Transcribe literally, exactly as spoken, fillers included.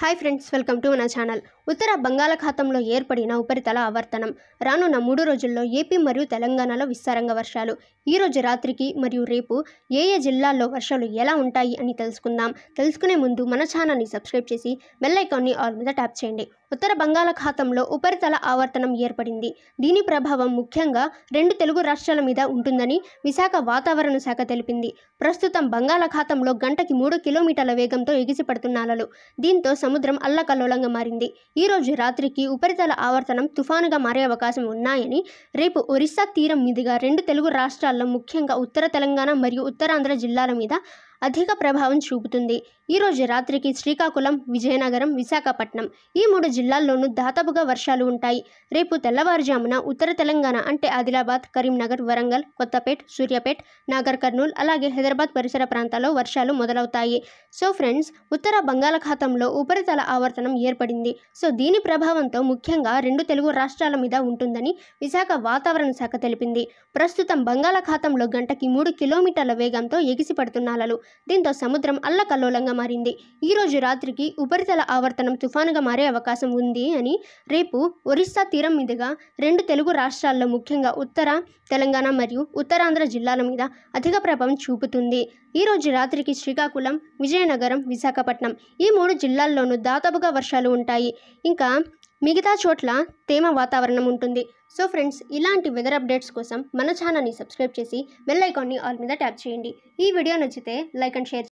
Hi friends, welcome to మన channel. ఉత్తర బంగాళాఖాతంలో ఏర్పడిన ఉపరితల ఆవర్తనం రానున్న మూడు రోజుల్లో ఏపీ మరియు తెలంగాణలో విస్తారంగా వర్షాలు. ఈ రోజు రాత్రికి మరియు రేపు ఏ ఏ జిల్లాల్లో వర్షాలు ఎలా ఉంటాయి అని తెలుసుకుందాం. తెలుసుకునే ముందు మన ఛానల్ని సబ్స్క్రైబ్ చేసి బెల్ ఐకాన్ని ఆల్ మీద ట్యాప్ చేయండి. ఉత్తర బంగాళాఖాతంలో ఉపరితల ఆవర్తనం ఏర్పడింది. దీని ప్రభావం ముఖ్యంగా రెండు తెలుగు రాష్ట్రాల మీద ఉంటుందని విశాఖ వాతావరణ శాఖ తెలిపింది. ప్రస్తుతం బంగాళాఖాతంలో గంటకి మూడు కిలోమీటర్ల వేగంతో ఎగిసిపడుతున్న అలలు. దీంతో సముద్రం అల్లకల్లోలంగా మారింది. ఈ రోజు రాత్రికి ఉపరితల ఆవర్తనం తుఫానుగా మారే అవకాశం ఉన్నాయని, రేపు ఒరిస్సా తీరం మీదుగా రెండు తెలుగు రాష్ట్రాల్లో ముఖ్యంగా ఉత్తర తెలంగాణ మరియు ఉత్తరాంధ్ర జిల్లాల మీద అధిక ప్రభావం చూపుతుంది. ఈ రోజు రాత్రికి శ్రీకాకుళం, విజయనగరం, విశాఖపట్నం ఈ మూడు జిల్లాల్లోనూ దాదాపుగా వర్షాలు ఉంటాయి. రేపు తెల్లవారుజామున ఉత్తర తెలంగాణ అంటే ఆదిలాబాద్, కరీంనగర్, వరంగల్, కొత్తపేట్, సూర్యాపేట్, నాగర్ కర్నూల్ అలాగే హైదరాబాద్ పరిసర ప్రాంతాల్లో వర్షాలు మొదలవుతాయి. సో ఫ్రెండ్స్, ఉత్తర బంగాళాఖాతంలో ఉపరితల ఆవర్తనం ఏర్పడింది. సో దీని ప్రభావంతో ముఖ్యంగా రెండు తెలుగు రాష్ట్రాల మీద ఉంటుందని విశాఖ వాతావరణ శాఖ తెలిపింది. ప్రస్తుతం బంగాళాఖాతంలో గంటకి మూడు కిలోమీటర్ల వేగంతో ఎగిసిపడుతున్న అలలు. దీంతో సముద్రం అల్లకల్లోలంగా మారింది. ఈ రోజు రాత్రికి ఉపరితల ఆవర్తనం తుఫానుగా మారే అవకాశం ఉంది అని, రేపు ఒరిస్సా తీరం మీదుగా రెండు తెలుగు రాష్ట్రాల్లో ముఖ్యంగా ఉత్తర తెలంగాణ మరియు ఉత్తరాంధ్ర జిల్లాల మీద అధిక ప్రభావం చూపుతుంది. ఈ రోజు రాత్రికి శ్రీకాకుళం, విజయనగరం, విశాఖపట్నం ఈ మూడు జిల్లాల్లోనూ దాదాపుగా వర్షాలు ఉంటాయి. ఇంకా మిగతా చోట్ల తేమ వాతావరణం ఉంటుంది. సో ఫ్రెండ్స్, ఇలాంటి వెదర్ అప్డేట్స్ కోసం మన ఛానల్ని సబ్స్క్రైబ్ చేసి బెల్ ఐకాన్ని ఆల్ మీద ట్యాప్ చేయండి. ఈ వీడియో నచ్చితే లైక్ అండ్ షేర్